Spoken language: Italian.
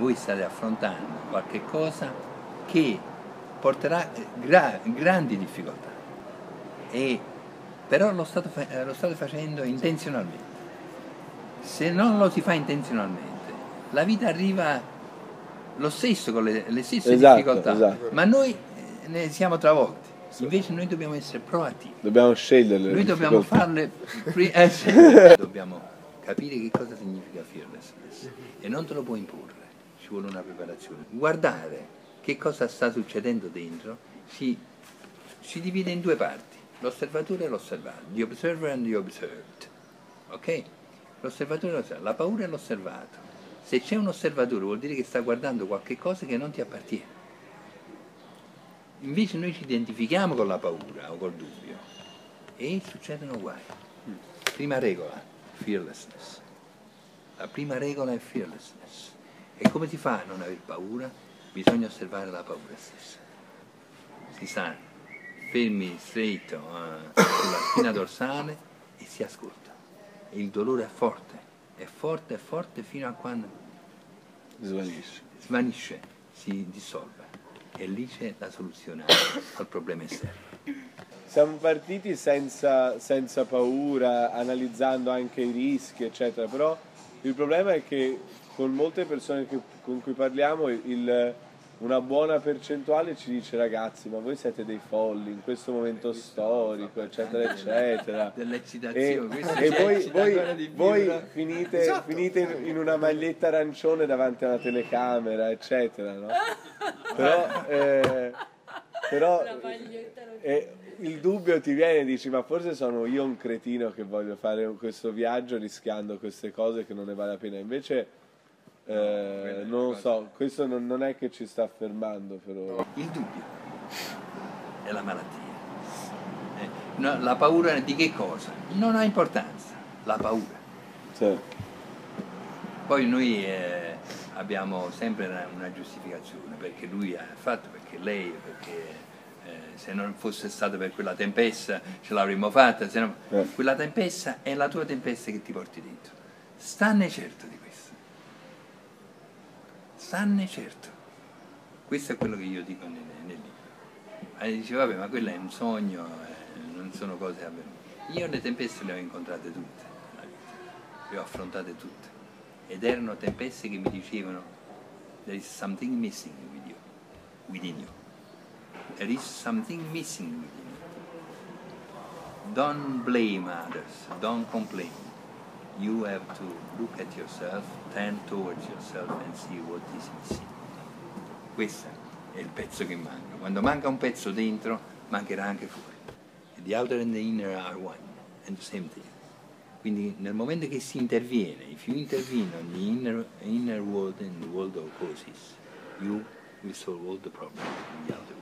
voi state affrontando qualche cosa che porterà grandi difficoltà, però lo state facendo intenzionalmente. Se non lo si fa intenzionalmente, la vita arriva lo stesso con le stesse difficoltà, ma noi ne siamo travolti. Invece noi dobbiamo essere proattivi. Dobbiamo scegliere. Noi dobbiamo farle. Dobbiamo capire che cosa significa fearlessness e non te lo puoi imporre, ci vuole una preparazione. Guardare che cosa sta succedendo dentro si divide in due parti, l'osservatore e l'osservato, the observer and the observed. Ok? L'osservatore e l'osservato, la paura e l'osservato. Se c'è un osservatore vuol dire che sta guardando qualche cosa che non ti appartiene. Invece noi ci identifichiamo con la paura o col dubbio e succedono guai. Prima regola, fearlessness. La prima regola è fearlessness. E come si fa a non aver paura? Bisogna osservare la paura stessa. Si sta fermi stretto sulla spina dorsale e si ascolta. E il dolore è forte fino a quando svanisce, si dissolve. E lì c'è la soluzione al problema esterno. Siamo partiti senza paura, analizzando anche i rischi, eccetera, però il problema è che con molte persone con cui parliamo una buona percentuale ci dice: ragazzi, ma voi siete dei folli in questo momento storico, eccetera, eccetera. Dell'eccitazione. E voi finite in una maglietta arancione davanti alla telecamera, eccetera, no? Però il dubbio ti viene e dici: ma forse sono io un cretino che voglio fare questo viaggio rischiando queste cose che non ne vale la pena. Invece non lo so, questo non è che ci sta fermando, però. Il dubbio è la malattia. La paura di che cosa? Non ha importanza, la paura. Sì. Poi noi abbiamo sempre una giustificazione, perché lui ha fatto, perché lei, perché se non fosse stato per quella tempesta ce l'avremmo fatta, se no, quella tempesta è la tua tempesta che ti porti dentro. Stanne certo di questo. Stanne certo. Questo è quello che io dico nel libro. E dice: vabbè, ma quello è un sogno, non sono cose avvenute. Io le tempeste le ho incontrate tutte nella vita, le ho affrontate tutte. Ed erano tempeste che mi dicevano: there is something missing within you. There is something missing within you. Don't blame others, don't complain. You have to look at yourself, turn towards yourself and see what is missing. Questo è il pezzo che manca. Quando manca un pezzo dentro, mancherà anche fuori. The outer and the inner are one, and the same thing. Quindi nel momento che si interviene, if you intervene on the inner world and the world of causes, you will solve all the problems in the outer world.